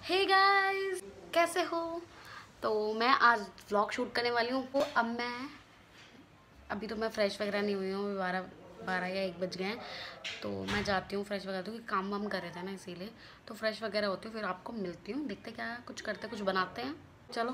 Hey guys, कैसे हो? तो मैं आज व्लॉग शूट करने वाली हूँ। तो अभी तो मैं फ्रेश वगैरह नहीं हुई हूँ, 12 या 1 बज गए हैं। तो मैं जाती हूँ फ्रेश वगैरह, क्योंकि काम वाम कर रहे थे ना, इसीलिए। तो फ्रेश वगैरह होती हूँ, फिर आपको मिलती हूँ। देखते क्या कुछ करते, कुछ बनाते हैं। चलो।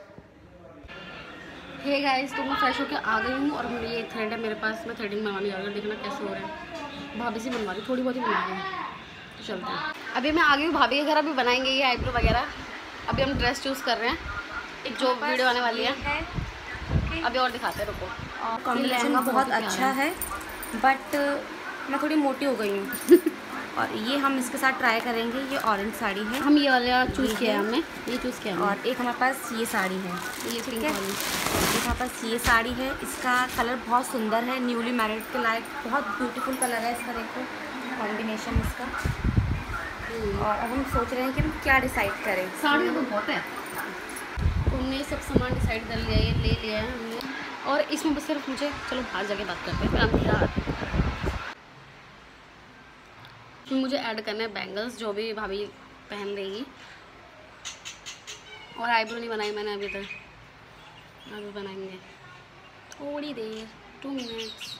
हे गाइस, तो मैं फ्रेश होकर आ गई हूँ और ये थ्रेड है मेरे पास। मैं थ्रेडिंग बनवाने जा रही हूँ, देखना कैसे हो रहा है। भाभी से बनवा रही, थोड़ी बहुत ही बनवा रही हूँ। तो चलते हैं। अभी मैं आ गई हूँ, भाभी वगैरह भी बनाएंगे ये आईब्रो वगैरह। अभी हम ड्रेस चूज़ कर रहे हैं, एक जो वीडियो आने वाली है। अभी और दिखाते हैं, रुको। कॉम्बिनेशन बहुत अच्छा है, बट मैं थोड़ी मोटी हो गई हूँ। और ये हम इसके साथ ट्राई करेंगे। ये ऑरेंज साड़ी है, हम ये वाला चूज़ किया है, हमने ये चूज़ किया है। और एक हमारे पास ये साड़ी है, ये ठीक है। एक हमारे पास ये साड़ी है, इसका कलर बहुत सुंदर है, न्यूली मैरिड के लायक बहुत ब्यूटीफुल कलर है इसका। देखो कॉम्बिनेशन इसका। और अब हम सोच रहे हैं कि हम क्या डिसाइड करें। साड़ी तो बहुत है, तो हमने सब सामान डिसाइड कर लिया, ये ले लिया है हमने। और इसमें बस सिर्फ मुझे, चलो बाहर जाके बात करते हैं। फिर मुझे ऐड करना है बैंगल्स, जो भी भाभी पहन लेगी। और आईब्रो नहीं बनाई मैंने अभी तक, अभी बनाएंगे थोड़ी देर, 2 मिनट्स।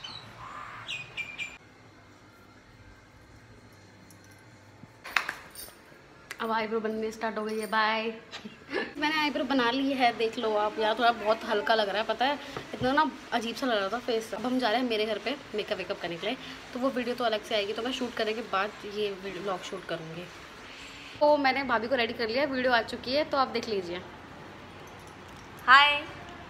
अब आईब्रो बनने स्टार्ट हो गई है। बाय। मैंने आईब्रो बना ली है, देख लो आप। यार थोड़ा बहुत हल्का लग रहा है, पता है, इतना ना अजीब सा लग रहा था फेस। अब हम जा रहे हैं मेरे घर पे मेकअप वेकअप करने के लिए, तो वो वीडियो तो अलग से आएगी। तो मैं शूट करने के बाद ये व्लॉग शूट करूँगी। तो मैंने भाभी को रेडी कर लिया, वीडियो आ चुकी है, तो आप देख लीजिए। हाय।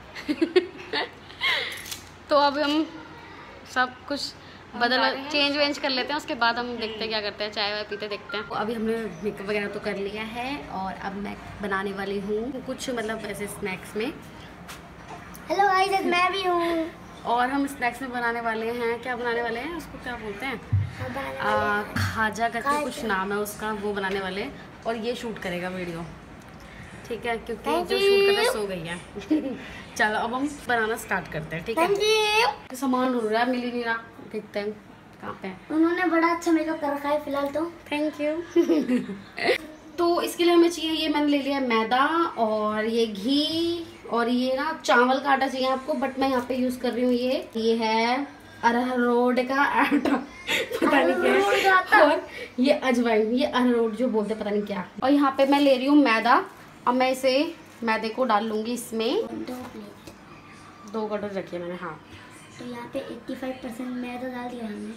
तो अब हम सब कुछ चेंज वेंज कर लेते हैं, उसके बाद हम देखते हैं क्या करते हैं, चाय वाय पीते देखते हैं। तो अभी हमने मेकअप वगैरह तो कर लिया है, और अब मैं बनाने वाली हूँ कुछ, मतलब ऐसे स्नैक्स में। हेलो गाइस, मैं भी हूँ। और हम स्नैक्स में बनाने वाले हैं, क्या बनाने वाले हैं, उसको क्या बोलते हैं, खाजा करके कुछ नाम है उसका, वो बनाने वाले हैं। और ये शूट करेगा वीडियो, ठीक है, क्योंकि जो शूट करता सो गई है। चलो अब हम बनाना स्टार्ट करते हैं, ठीक है। सामान ढूंढ रहा है, मिल ही नहीं रहा, देखते हैं कहाँ पे। उन्होंने बड़ा अच्छा मेकअप कर रखा है फिलहाल तो। Thank you. तो इसके लिए हमें चाहिए, ये मैंने ले लिया मैदा, और ये घी, और ये ना चावल का आटा चाहिए आपको, बट मैं यहाँ पे यूज कर रही हूँ ये है अरारोट का आटा, पता नहीं क्या। और ये अजवाइन, ये अरारोट जो बोलते पता नहीं क्या। और यहाँ पे मैं ले रही हूँ मैदा। अब मैं इसे मैदे को डाल लूंगी इसमें। 2 कटोरी रखी है मैंने, हाँ। तो यहाँ पे 85% मैदा डाल दिया हमने।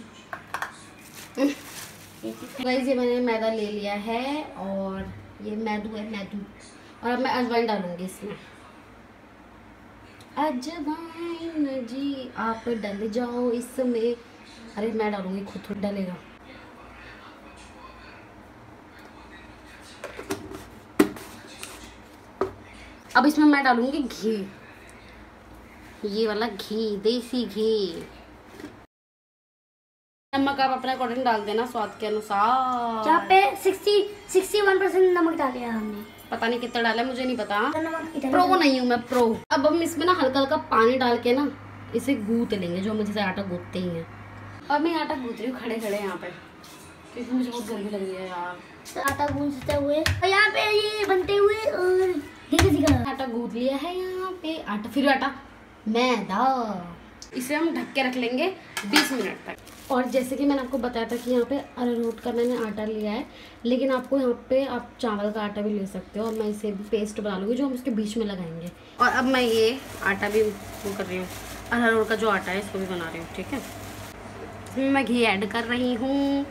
गाइस, ये मैंने मैदा ले लिया है, और ये मैदू है, मैदू। और अब मैं अजवाइन डालूंगी इसमें। अजवाइन जी आप डल जाओ इसमें। अरे मैं डालूंगी, खुद थोड़ा डलेगा। अब इसमें मैं डालूंगी घी, ये वाला घी, देसी घी। नमक आप अपने अकॉर्डिंग डाल देना, स्वाद के अनुसार। यहाँ पे 61% नमक डाले हमने, पता नहीं कितना डाला, मुझे नहीं पता, नमक प्रो नहीं हूँ मैं, प्रो। अब हम इसमें ना हल्का हल्का पानी डाल के ना इसे गूंथ लेंगे, जो हम जैसे आटा गूंथते ही हैं। और मैं आटा गूंथ रही हूँ खड़े खड़े यहाँ पे, क्योंकि मुझे बहुत गर्मी लग रही है यार। आटा गूंथते हुए और यहाँ पे ये बनते हुए, और धीरे आटा गूंथ लिया है यहाँ पे, आटा फिर आटा मैदा। इसे हम ढक के रख लेंगे 20 मिनट तक। और जैसे कि मैंने आपको बताया था कि यहाँ पे अरारोट का मैंने आटा लिया है, लेकिन आपको यहाँ पे आप चावल का आटा भी ले सकते हो। और मैं इसे भी पेस्ट बना लूँगी, जो हम उसके बीच में लगाएंगे। और अब मैं ये आटा भी वो कर रही हूँ, अरारोट का जो आटा है इसको भी बना रही हूँ, ठीक है। मैं घी ऐड कर रही हूँ,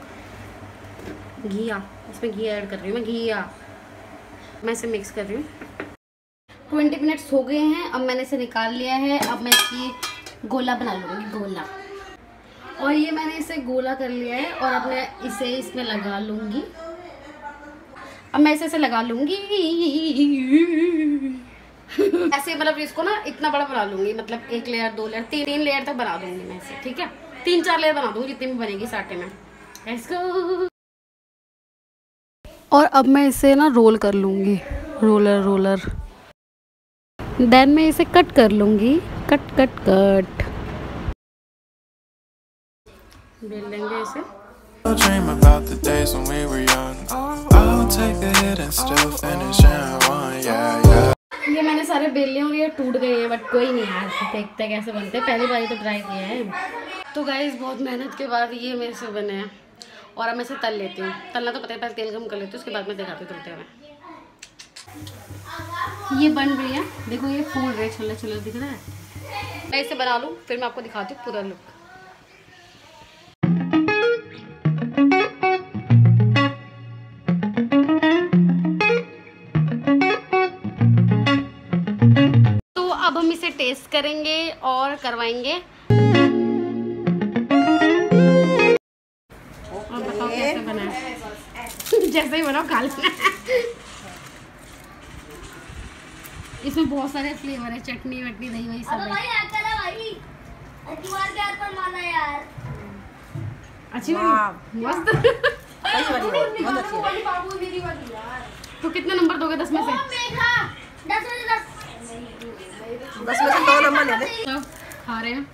इसमें घी ऐड कर रही हूँ मैं, मैं इसे मिक्स कर रही हूँ। 20 मिनट्स हो गए हैं, अब मैंने इसे निकाल लिया है। अब मैं इसकी गोला बना लूँगी, गोला। और ये मैंने इसे गोला कर लिया है, और अब मैं इसे इसमें लगा लूँगी। अब मैं इसे लगा लूँगी ऐसे, मतलब इसको ना इतना बड़ा बना लूँगी, मतलब 1 लेयर 2 लेयर 3 लेयर तक बना दूँगी मैं इसे, ठीक है। 3-4 लेयर बना दूँगी, जितनी भी बनेगी इस आटे में। Let's go. और अब मैं इसे ना रोल कर लूँगी, रोलर। देन मैं इसे कट कर लूँगी, कट बेल लेंगे इसे। dream about the days when we were young. I'll take a hit and still finish in one, yeah, yeah. ये मैंने सारे बेल लिए और ये टूट गए हैं, बट कोई नहीं यार, देखते कैसे बनते हैं, पहली बार तो ट्राई किया है। तो गाइस बहुत मेहनत के बाद ये मेरे से बने हैं और अब मैं इसे तल लेती हूँ। तलना तो पता है, पहले तेल गरम कर लेती हूँ, उसके बाद मैं दिखाती हूँ तलते हुए। ये बन रही है, देखो ये फूल रहे, छल्ला छल्ला दिख रहा है। मैं इसे बना लूँ फिर मैं आपको दिखाती हूँ पूरा लुक। तो अब हम इसे टेस्ट करेंगे और करवाएंगे। और बताओ कैसे बना है। जैसे ही बनाओ खा लेना। इसमें बहुत सारे फ्लेवर है, चटनी वटनी दही वही सब है। अच्छी बनी, मस्त। तो कितने नंबर दोगे 10 में से? 10 में से 2 नंबर ले ले। तो खा रहे हैं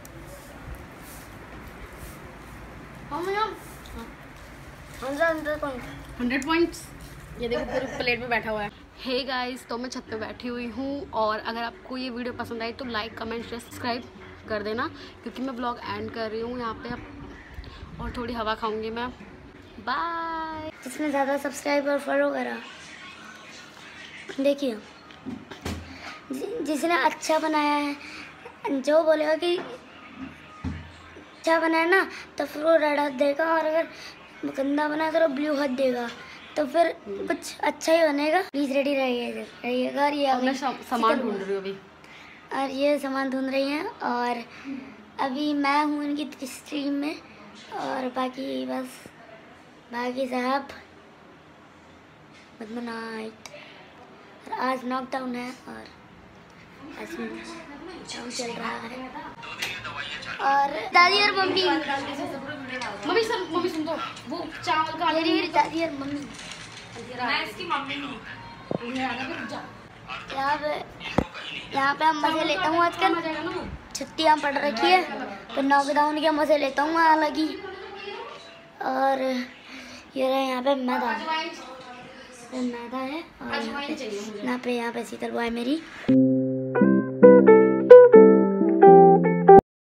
100 पॉइंट्स। ये देखो पूरी प्लेट में बैठा हुआ है। हे गाइस, तो मैं छत पे बैठी हुई हूँ और अगर आपको ये वीडियो पसंद आई तो लाइक कमेंट शेयर सब्सक्राइब कर देना, क्योंकि मैं ब्लॉग एंड कर रही हूँ यहाँ पे अब और थोड़ी हवा खाऊंगी मैं। बाय। जिसने ज़्यादा सब्सक्राइब और फॉलो करा, देखिए जिसने अच्छा बनाया है, जो बोलेगा कि अच्छा बनाया ना तो फिर वो रेड हाथ देगा, और अगर गंदा बनाया तो ब्लू हाथ देगा, तो फिर कुछ अच्छा ही बनेगा। प्लीज़ रेडी रहिएगा। और ये मैं सामान ढूंढ रही हूँ अभी, और ये सामान ढूंढ रही हैं, और अभी मैं हूँ इनकी स्ट्रीम में, और बाकी साहब गुड नाइट। आज नॉकडाउन है और आज लॉकडाउन चल रहा है, और दादी और मम्मी मम्मी सुन दो, वो चावल का मेरी दादी और मम्मी, मैं इसकी मम्मी हूँ। यहाँ पे हम मजे लेता हूँ। आजकल छुट्टियाँ पड़ रखी है तो नॉकडाउन के मजे लेता हूँ अलग ही। और ये रहे यहाँ पे मैदा है, और यहाँ पे शीतल बुआ है मेरी।